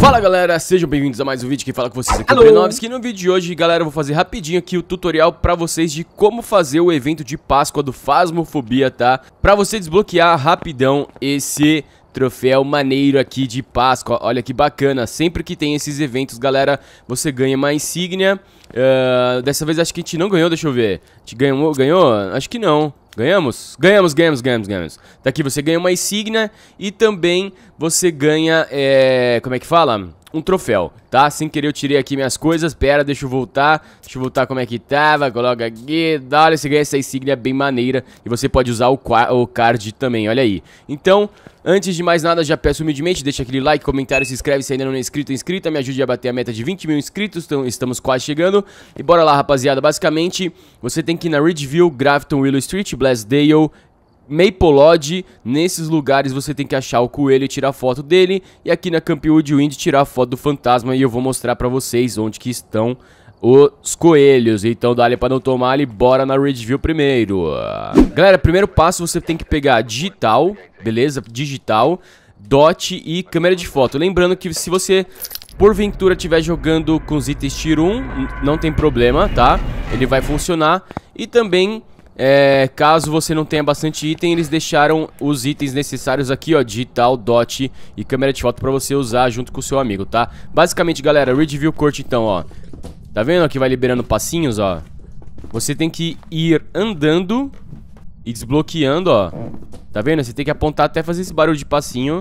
Fala galera, sejam bem-vindos a mais um vídeo. Quem fala com vocês aqui é o Prenovski. No vídeo de hoje, galera, eu vou fazer rapidinho aqui o tutorial pra vocês de como fazer o evento de Páscoa do Phasmophobia, tá? Pra você desbloquear rapidão esse troféu maneiro aqui de Páscoa. Olha que bacana, sempre que tem esses eventos, galera, você ganha uma insígnia. Dessa vez acho que a gente não ganhou, deixa eu ver. A gente ganhou? Acho que não. Ganhamos? Ganhamos. Daqui você ganha uma insígnia e também você ganha, como é que fala? Um troféu, tá? Sem querer eu tirei aqui minhas coisas, pera, deixa eu voltar como é que tava, coloca aqui, olha, você ganha essa insígnia bem maneira e você pode usar o card também, olha aí. Então, antes de mais nada, já peço humildemente, deixa aquele like, comentário, se inscreve se ainda não é inscrito ou inscrita, me ajude a bater a meta de 20 mil inscritos, então estamos quase chegando. E bora lá, rapaziada, basicamente, você tem que ir na Ridgeville, Grafton, Willow Street, Blasdale, Maple Lodge. Nesses lugares você tem que achar o coelho e tirar foto dele. E aqui na Campwood Wind tirar a foto do fantasma. E eu vou mostrar pra vocês onde que estão os coelhos. Então dá-lhe pra não tomar ali, bora na Ridgeville primeiro. Galera, primeiro passo você tem que pegar digital, beleza? Digital, dot e câmera de foto. Lembrando que se você porventura estiver jogando com os itens Tier 1, não tem problema, tá? Ele vai funcionar. E também, caso você não tenha bastante item, eles deixaram os itens necessários aqui, ó, digital, dot e câmera de foto pra você usar junto com o seu amigo, tá? Basicamente, galera, Ridgeville Court então, ó. Tá vendo que vai liberando passinhos, ó? Você tem que ir andando e desbloqueando, ó. Tá vendo? Você tem que apontar até fazer esse barulho de passinho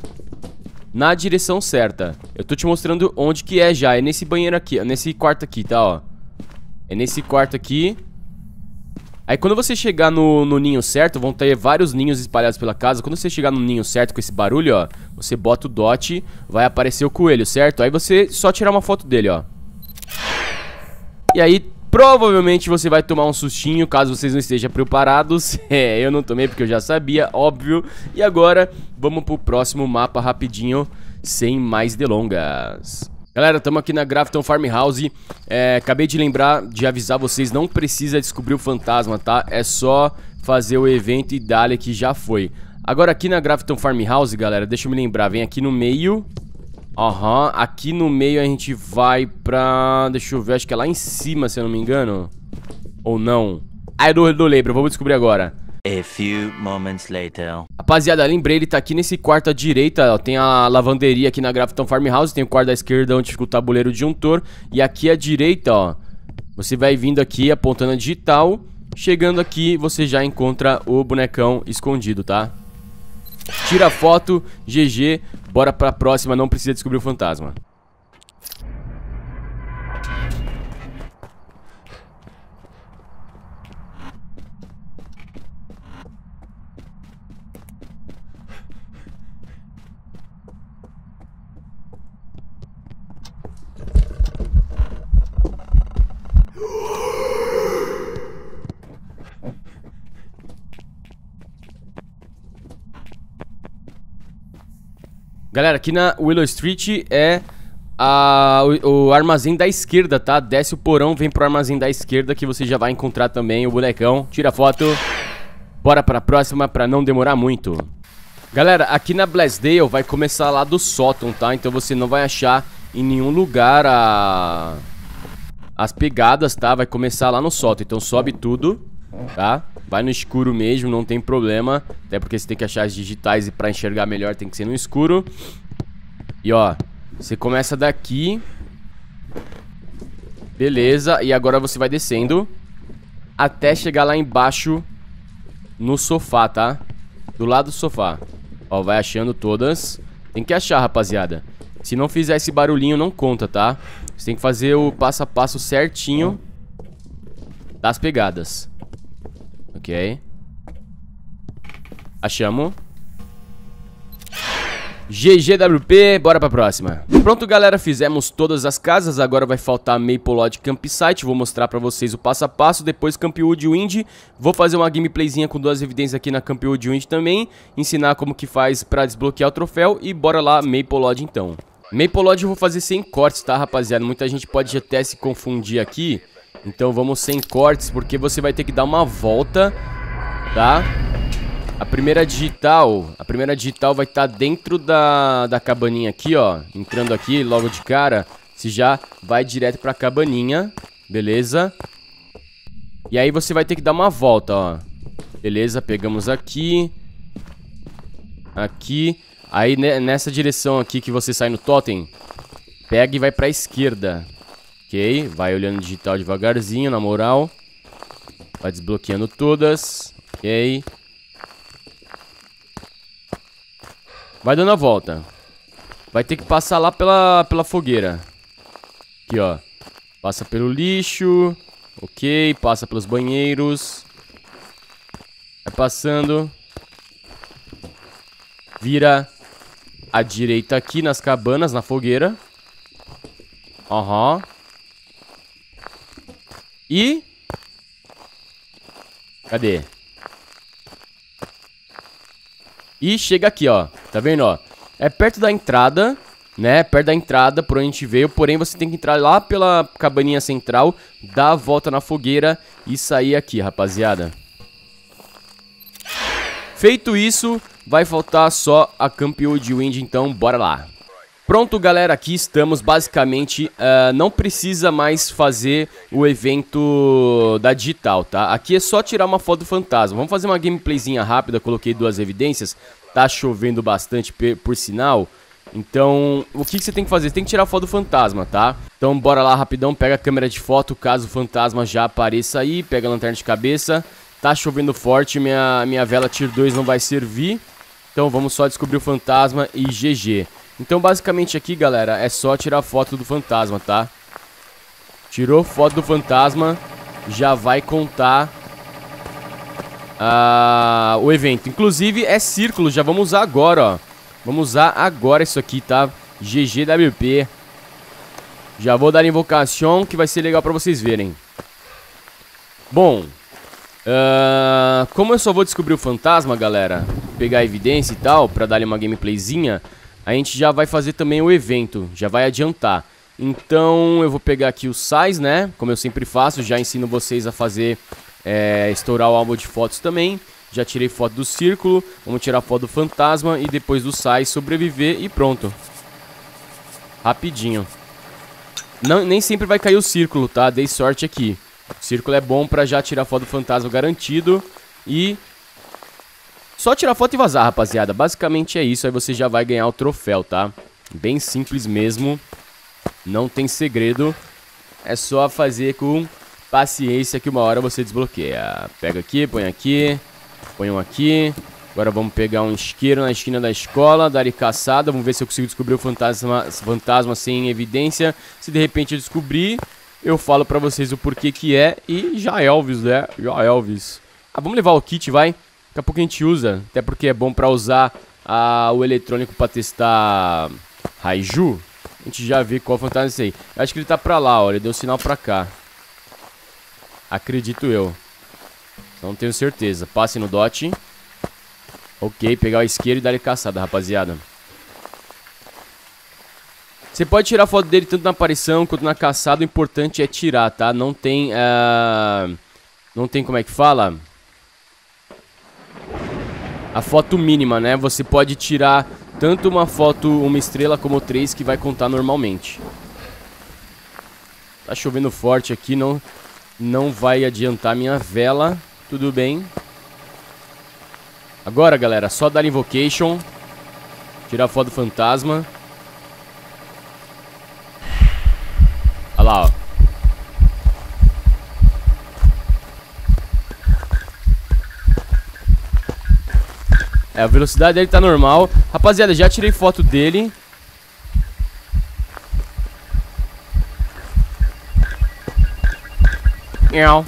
na direção certa. Eu tô te mostrando onde que é já. É nesse banheiro aqui, nesse quarto aqui, tá, ó. É nesse quarto aqui. Aí quando você chegar no ninho certo, vão ter vários ninhos espalhados pela casa. Quando você chegar no ninho certo com esse barulho, ó, você bota o dot, vai aparecer o coelho, certo? Aí você só tirar uma foto dele, ó. E aí provavelmente você vai tomar um sustinho, caso vocês não estejam preparados. Eu não tomei porque eu já sabia, óbvio. E agora vamos pro próximo mapa rapidinho, sem mais delongas. Galera, estamos aqui na Grafton Farmhouse. Acabei de lembrar de avisar vocês, não precisa descobrir o fantasma, tá? É só fazer o evento e dali que já foi. Agora aqui na Grafton Farmhouse, galera, deixa eu me lembrar, vem aqui no meio. Aqui no meio a gente vai pra... Deixa eu ver, acho que é lá em cima, se eu não me engano. Ou não? Ah, eu não lembro, vamos descobrir agora. A few moments later. Rapaziada, lembrei, ele tá aqui nesse quarto à direita, ó, tem a lavanderia aqui na Grafton Farmhouse, tem o quarto à esquerda onde fica o tabuleiro disjuntor. E aqui à direita, ó, você vai vindo aqui apontando a digital. Chegando aqui, você já encontra o bonecão escondido, tá? Tira a foto, GG, bora pra próxima, não precisa descobrir o fantasma. Galera, aqui na Willow Street é o armazém da esquerda, tá? Desce o porão, vem pro armazém da esquerda que você já vai encontrar também o bonecão. Tira a foto. Bora pra próxima pra não demorar muito. Galera, aqui na Blasdale vai começar lá do sótão, tá? Então você não vai achar em nenhum lugar as pegadas, tá? Vai começar lá no sótão, então sobe tudo, tá? Vai no escuro mesmo, não tem problema. Até porque você tem que achar as digitais e pra enxergar melhor tem que ser no escuro. E ó, você começa daqui. Beleza, e agora você vai descendo até chegar lá embaixo no sofá, tá? Do lado do sofá. Ó, vai achando todas. Tem que achar, rapaziada. Se não fizer esse barulhinho, não conta, tá? Você tem que fazer o passo a passo certinho das pegadas. Ok. Achamos. GGWP, bora pra próxima. Pronto, galera, fizemos todas as casas. Agora vai faltar Maple Lodge Campsite. Vou mostrar pra vocês o passo a passo. Depois Campwood Wind. Vou fazer uma gameplayzinha com duas evidências aqui na Campwood Wind também. Ensinar como que faz pra desbloquear o troféu. E bora lá, Maple Lodge então. Maple Lodge eu vou fazer sem cortes, tá, rapaziada? Muita gente pode até se confundir aqui. Então vamos sem cortes, porque você vai ter que dar uma volta, tá? A primeira digital vai estar dentro da cabaninha aqui, ó. Entrando aqui logo de cara, você já vai direto pra cabaninha, beleza? E aí você vai ter que dar uma volta, ó. Beleza, pegamos aqui. Aqui. Aí nessa direção aqui que você sai no totem, pega e vai pra esquerda. Ok, vai olhando digital devagarzinho, na moral. Vai desbloqueando todas. Ok. Vai dando a volta. Vai ter que passar lá pela fogueira. Aqui, ó. Passa pelo lixo. Ok, passa pelos banheiros. Vai passando. Vira à direita aqui nas cabanas, na fogueira. Aham. E... cadê? E chega aqui, ó. Tá vendo, ó? É perto da entrada, né? Perto da entrada por onde a gente veio. Porém, você tem que entrar lá pela cabaninha central, dar a volta na fogueira e sair aqui, rapaziada. Feito isso, vai faltar só a Campwood Wind, então bora lá. Pronto, galera, aqui estamos. Basicamente, não precisa mais fazer o evento da digital, tá? Aqui é só tirar uma foto do fantasma. Vamos fazer uma gameplayzinha rápida, coloquei 2 evidências. Tá chovendo bastante, por sinal. Então, o que você tem que fazer? Você tem que tirar a foto do fantasma, tá? Então, bora lá rapidão, pega a câmera de foto, caso o fantasma já apareça aí. Pega a lanterna de cabeça. Tá chovendo forte, minha vela Tier 2 não vai servir. Então, vamos só descobrir o fantasma e GG. Então, basicamente aqui, galera, é só tirar foto do fantasma, tá? Tirou foto do fantasma, já vai contar o evento. Inclusive, é círculo, já vamos usar agora, ó. Vamos usar agora isso aqui, tá? GGWP. Já vou dar invocação, que vai ser legal pra vocês verem. Bom, como eu só vou descobrir o fantasma, galera, pegar a evidência e tal, pra dar uma gameplayzinha, a gente já vai fazer também o evento, já vai adiantar. Então eu vou pegar aqui o size, né, como eu sempre faço, já ensino vocês a fazer, estourar o álbum de fotos também. Já tirei foto do círculo, vamos tirar foto do fantasma e depois do size sobreviver e pronto. Rapidinho. Nem sempre vai cair o círculo, tá, dei sorte aqui. O círculo é bom pra já tirar foto do fantasma garantido e... só tirar foto e vazar, rapaziada. Basicamente é isso, aí você já vai ganhar o troféu, tá? Bem simples mesmo. Não tem segredo. É só fazer com paciência que uma hora você desbloqueia. Pega aqui, põe aqui. Põe um aqui. Agora vamos pegar um isqueiro na esquina da escola. Dar caçada. Vamos ver se eu consigo descobrir o fantasma sem evidência. Se de repente eu descobrir, eu falo pra vocês o porquê que é. E já Elvis, né? Já Elvis. Vamos levar o kit, vai. Daqui a pouco a gente usa, até porque é bom pra usar o eletrônico pra testar Raiju. A gente já vê qual fantasma é esse aí. Eu acho que ele tá pra lá, ó, ele deu sinal pra cá. Acredito eu. Não tenho certeza. Passe no dot. Ok, pegar o isqueiro e dar ele caçada, rapaziada. Você pode tirar foto dele tanto na aparição quanto na caçada. O importante é tirar, tá? Não tem, não tem como é que fala... a foto mínima, né? Você pode tirar tanto uma foto, uma estrela, como 3, que vai contar normalmente. Tá chovendo forte aqui, não vai adiantar minha vela. Tudo bem. Agora, galera, só dar invocation. Tirar a foto do fantasma. Olha lá, ó. A velocidade dele tá normal. Rapaziada, já tirei foto dele. Miau.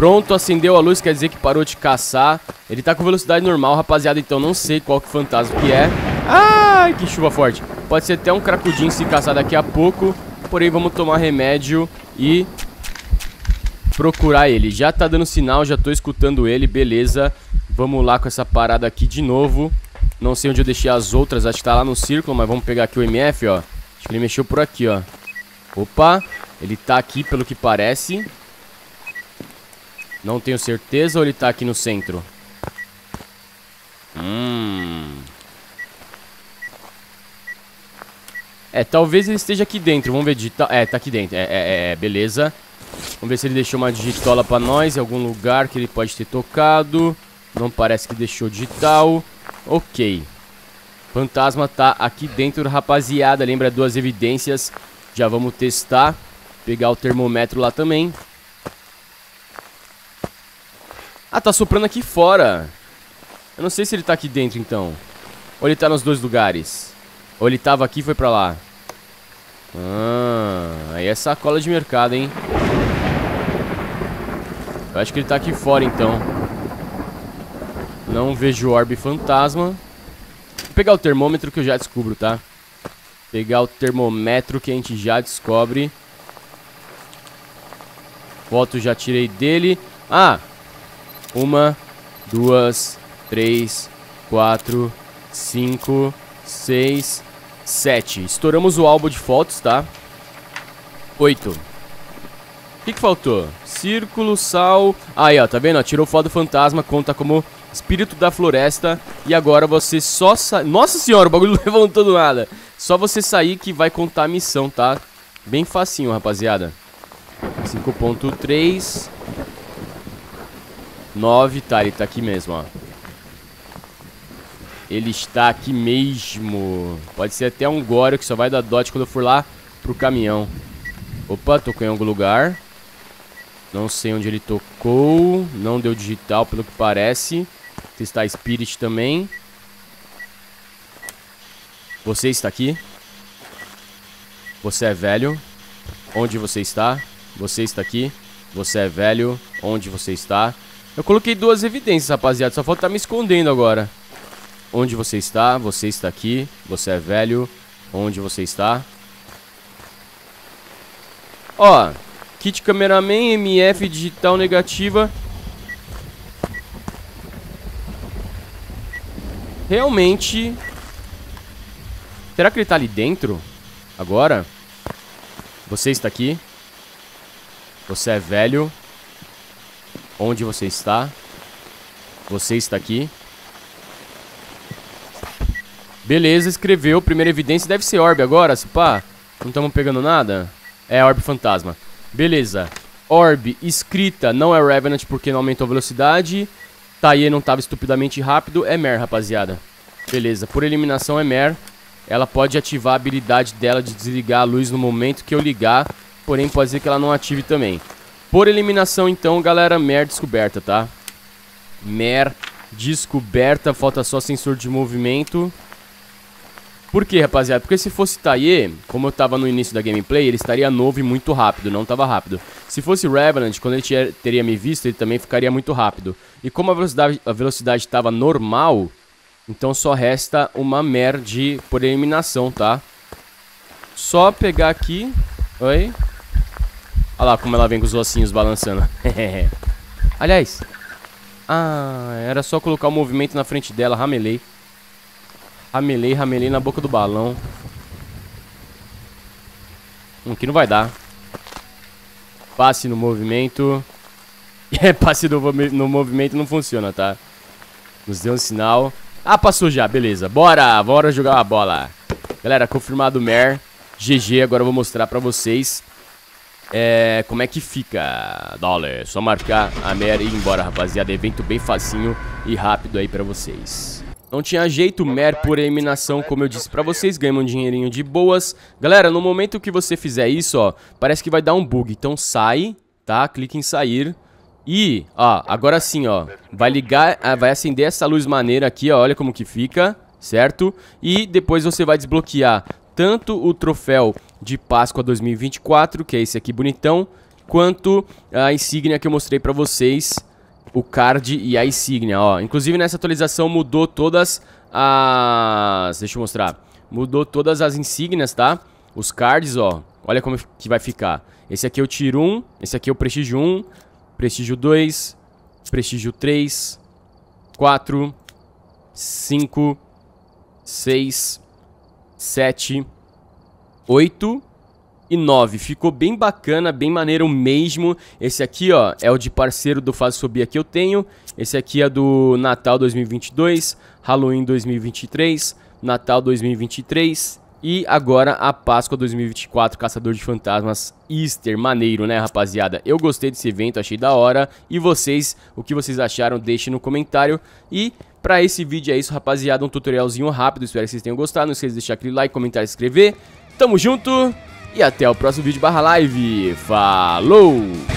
Pronto, acendeu a luz, quer dizer que parou de caçar. Ele tá com velocidade normal, rapaziada, então não sei qual que fantasma que é. Ai, que chuva forte. Pode ser até um cracudinho se caçar daqui a pouco. Porém, vamos tomar remédio e procurar ele. Já tá dando sinal, já tô escutando ele, beleza. Vamos lá com essa parada aqui de novo. Não sei onde eu deixei as outras, acho que tá lá no círculo, mas vamos pegar aqui o MF, ó. Acho que ele mexeu por aqui, ó. Opa, ele tá aqui pelo que parece. Não tenho certeza, ou ele tá aqui no centro? Talvez ele esteja aqui dentro. Vamos ver digital. Tá aqui dentro. Beleza. Vamos ver se ele deixou uma digitola pra nós em algum lugar que ele pode ter tocado. Não parece que deixou digital. Ok. Fantasma tá aqui dentro, rapaziada. Lembra 2 evidências. Já vamos testar. Pegar o termômetro lá também. Ah, tá soprando aqui fora. Eu não sei se ele tá aqui dentro, então. Ou ele tá nos 2 lugares. Ou ele tava aqui e foi pra lá. Aí é sacola de mercado, hein? Eu acho que ele tá aqui fora, então. Não vejo orbe fantasma. Vou pegar o termômetro que eu já descubro, tá? Pegar o termômetro que a gente já descobre. Foto já tirei dele. Ah! 1, 2, 3, 4, 5, 6, 7. Estouramos o álbum de fotos, tá? 8. O que faltou? Círculo, sal. Aí, ó, tá vendo? Tirou foto do fantasma, conta como espírito da floresta. E agora você só sai. Nossa senhora, o bagulho levantou do nada. Só você sair que vai contar a missão, tá? Bem facinho, rapaziada. 5.3 9, tá, ele tá aqui mesmo, ó. Ele está aqui mesmo. Pode ser até um Goryo que só vai dar dot quando eu for lá pro caminhão. Opa, tocou em algum lugar. Não sei onde ele tocou. Não deu digital, pelo que parece. Testar Spirit também. Você está aqui? Você é velho? Onde você está? Você está aqui? Você é velho? Onde você está? Eu coloquei 2 evidências, rapaziada. Só falta estar me escondendo agora. Onde você está? Você está aqui. Você é velho. Onde você está? Ó, kit cameraman, MF digital negativa. Realmente. Será que ele tá ali dentro? Agora? Você está aqui. Você é velho. Onde você está? Você está aqui. Beleza, escreveu. Primeira evidência deve ser orbe agora, se pá. Não estamos pegando nada? É orbe fantasma. Beleza. Orbe escrita não é Revenant porque não aumentou a velocidade. Taie não estava estupidamente rápido. É Mer, rapaziada. Beleza, por eliminação é Mer. Ela pode ativar a habilidade dela de desligar a luz no momento que eu ligar. Porém, pode ser que ela não ative também. Por eliminação, então, galera, Mer descoberta, tá? Mer descoberta. Falta só sensor de movimento. Por quê, rapaziada? Porque se fosse Taie, como eu tava no início da gameplay, ele estaria novo e muito rápido, não tava rápido. Se fosse Revenant, quando ele teria me visto, ele também ficaria muito rápido. E como a velocidade tava normal, então só resta uma Mer por eliminação, tá? Só pegar aqui. Oi? Olha lá como ela vem com os ossinhos balançando. Aliás. Era só colocar o movimento na frente dela. Ramelei. Ramelei na boca do balão. Aqui não vai dar. Passe no movimento. Passe no movimento não funciona, tá? Nos deu um sinal. Passou já, beleza. Bora jogar uma bola. Galera, confirmado Mer. GG, agora eu vou mostrar pra vocês como é que fica. Dólar, só marcar a Mer e ir embora, rapaziada. Evento bem facinho e rápido aí pra vocês. Não tinha jeito, Mer por eliminação, como eu disse pra vocês, ganha um dinheirinho de boas. Galera, no momento que você fizer isso, ó, parece que vai dar um bug. Então sai, tá? Clica em sair. E, ó, agora sim, ó, vai ligar, vai acender essa luz maneira aqui, ó, olha como que fica, certo? E depois você vai desbloquear tanto o troféu de Páscoa 2024, que é esse aqui bonitão, quanto a insígnia que eu mostrei pra vocês, o card e a insígnia, ó. Inclusive nessa atualização mudou todas as... Deixa eu mostrar. Mudou todas as insígnias, tá? Os cards, ó. Olha como que vai ficar. Esse aqui é o Tier 1, esse aqui é o Prestígio 1, Prestígio 2, Prestígio 3, 4, 5, 6, 7, 8 e 9. Ficou bem bacana, bem maneiro mesmo. Esse aqui, ó, é o de parceiro do Phasmophobia que eu tenho. Esse aqui é do Natal 2022, Halloween 2023, Natal 2023 e agora a Páscoa 2024, Caçador de Fantasmas Easter. Maneiro, né, rapaziada? Eu gostei desse evento, achei da hora. E vocês, o que vocês acharam, deixem no comentário. E pra esse vídeo é isso, rapaziada, um tutorialzinho rápido. Espero que vocês tenham gostado. Não esqueça de deixar aquele like, comentar e se inscrever. Tamo junto e até o próximo vídeo /live. Falou!